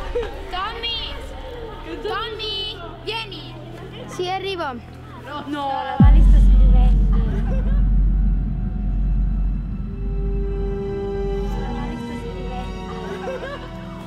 Tommy! Tommy! Vieni! Sì, arrivo. No, la Mali sta scrivendo. La Mali sta scrivendo.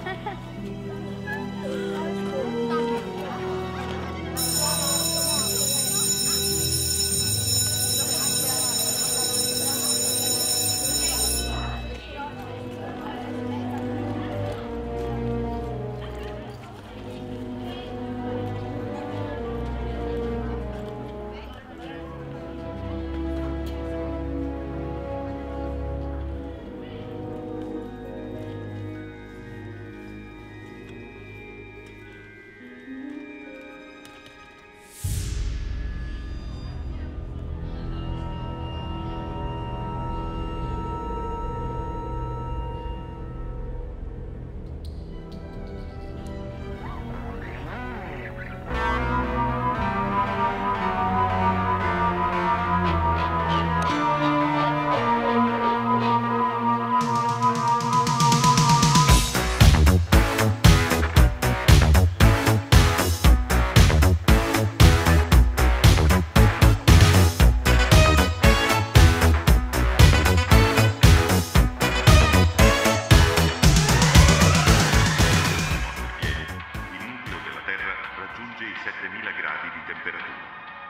raggiunge i 7000 gradi di temperatura.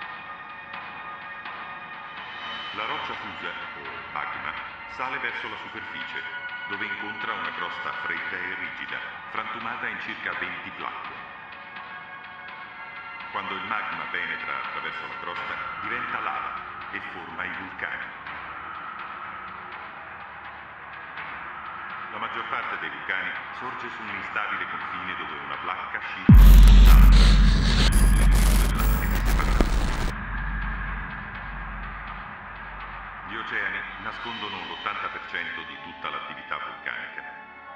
La roccia fusa, o magma, sale verso la superficie, dove incontra una crosta fredda e rigida, frantumata in circa 20 placche. Quando il magma penetra attraverso la crosta, diventa lava e forma i vulcani. La maggior parte dei vulcani sorge su un instabile confine dove una placca scivola. Gli oceani nascondono l'80% di tutta l'attività vulcanica.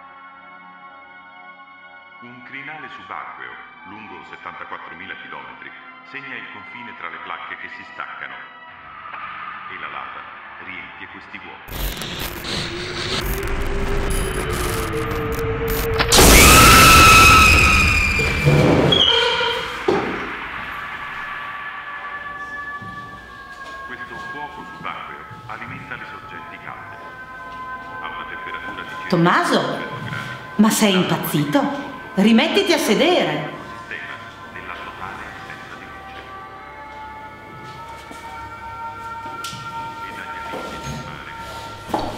Un crinale subacqueo, lungo 74.000 km, segna il confine tra le placche che si staccano e la lava riempie questi vuoti. Questo fuoco subacqueo alimenta le sorgenti calde. A una temperatura di circa Tommaso, 100 gradi. ma sei impazzito? Rimettiti a sedere. Sistema della totale assenza di luce. E dagli abissi del mare.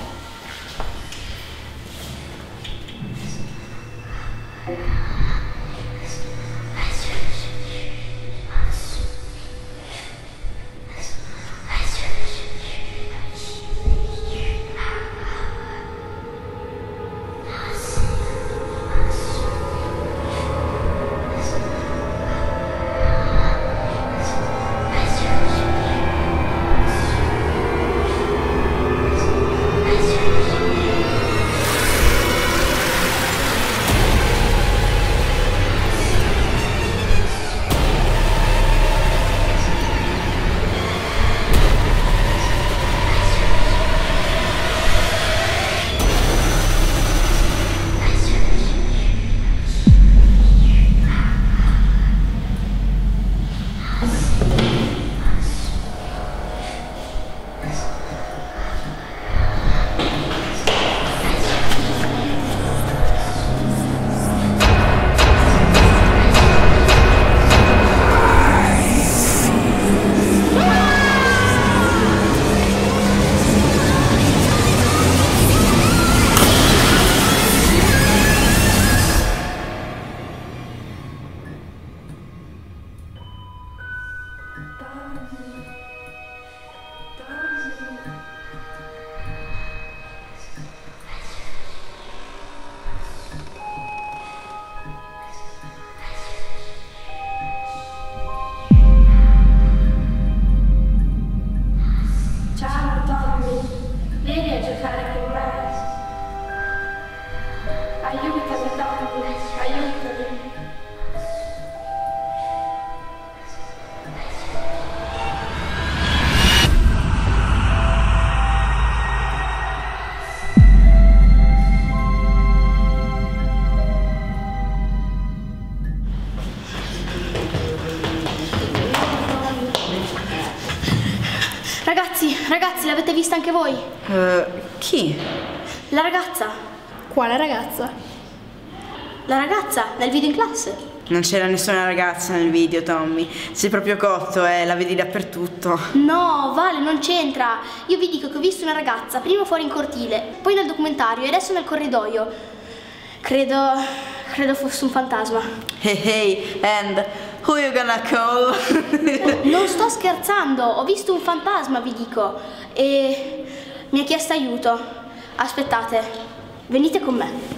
Ragazzi, l'avete vista anche voi? Chi? La ragazza. Quale ragazza? La ragazza, nel video in classe. Non c'era nessuna ragazza nel video, Tommy. Sei proprio cotto, la vedi dappertutto. No, Vale, non c'entra. Io vi dico che ho visto una ragazza, prima fuori in cortile, poi nel documentario e adesso nel corridoio. Credo fosse un fantasma. Hey, and who you gonna call? Non sto scherzando, ho visto un fantasma, vi dico. E mi ha chiesto aiuto. Aspettate, venite con me.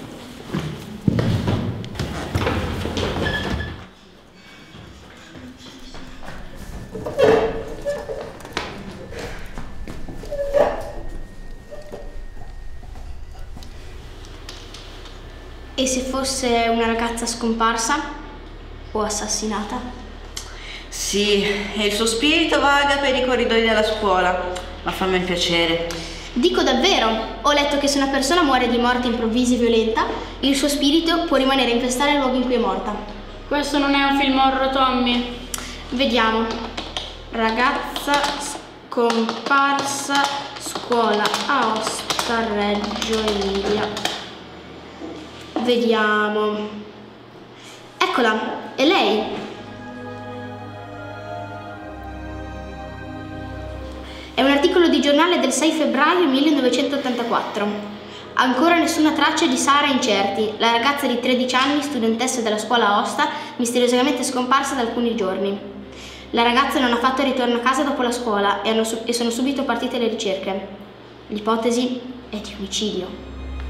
E se fosse una ragazza scomparsa o assassinata? Sì, e il suo spirito vaga per i corridoi della scuola. Ma fammi un piacere. Dico davvero, ho letto che se una persona muore di morte improvvisa e violenta, il suo spirito può rimanere a infestare il luogo in cui è morta. Questo non è un film horror, Tommy. Vediamo. Ragazza scomparsa, scuola Aosta, Reggio Emilia. Vediamo. Eccola, è lei. È un articolo di giornale del 6 febbraio 1984. Ancora nessuna traccia di Sara Incerti, la ragazza di 13 anni, studentessa della scuola Aosta, misteriosamente scomparsa da alcuni giorni. La ragazza non ha fatto ritorno a casa dopo la scuola e sono subito partite le ricerche. L'ipotesi è di omicidio.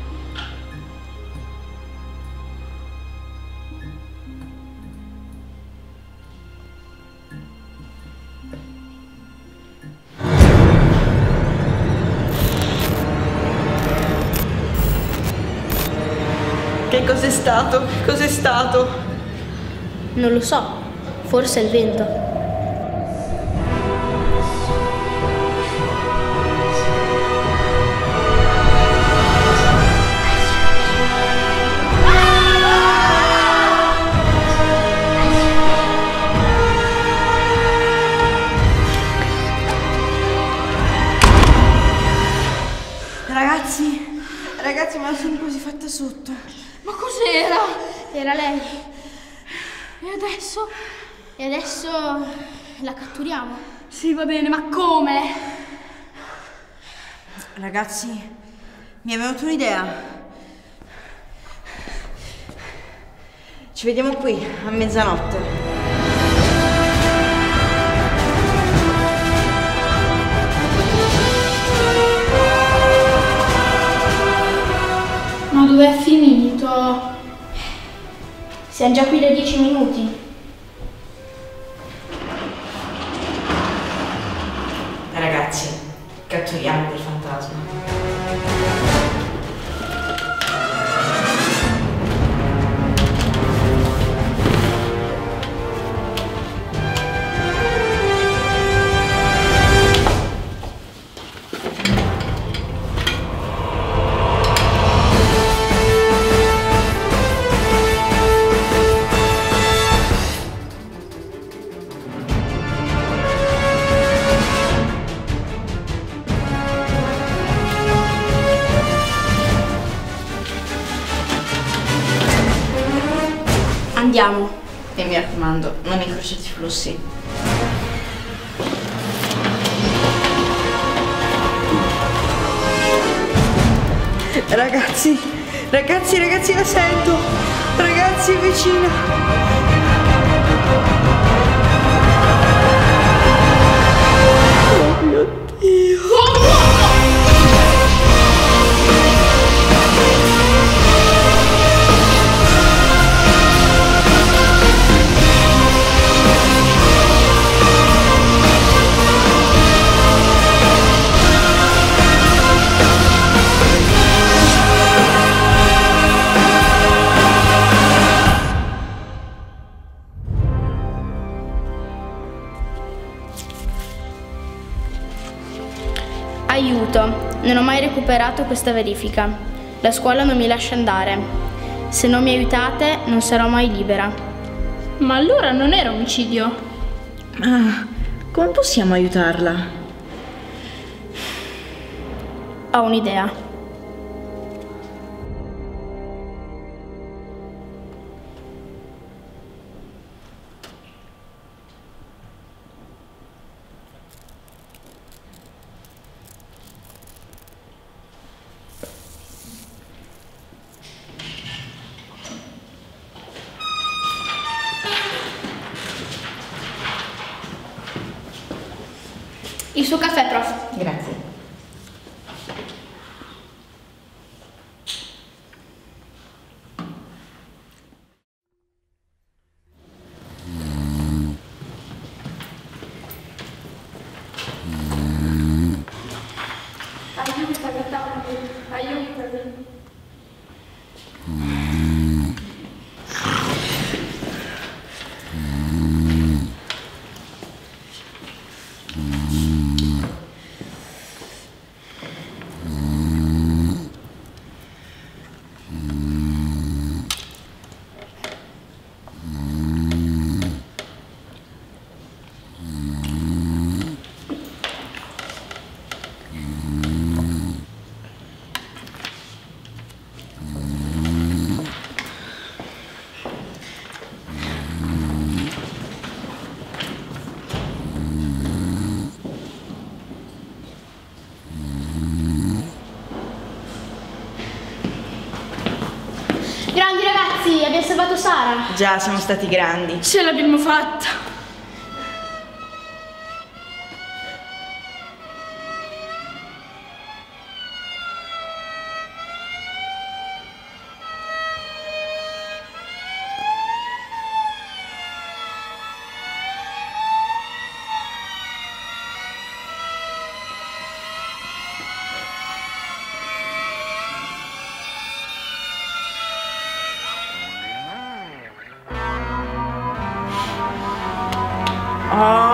Che cos'è stato? Cos'è stato? Non lo so, forse è il vento. Ragazzi, me la sono quasi fatta sotto. Ma cos'era? Era lei. E adesso? E adesso la catturiamo. Sì, va bene, ma come? Ragazzi, mi è venuta un'idea. Ci vediamo qui a mezzanotte. Ma dov'è finito? Siamo già qui da 10 minuti. Ragazzi, catturiamo quel fantasma. Andiamo. E mi raccomando, non incrociate i flussi. Ragazzi, la sento! Ragazzi, è vicina! Oh mio Dio! Aiuto, non ho mai recuperato questa verifica. La scuola non mi lascia andare. Se non mi aiutate, non sarò mai libera. Ma allora non era omicidio? Ma come possiamo aiutarla? Ho un'idea. Il suo caffè, prof. Grazie. Aiutami. Grandi ragazzi, abbiamo salvato Sara. Già, siamo stati grandi. Ce l'abbiamo fatta. Oh,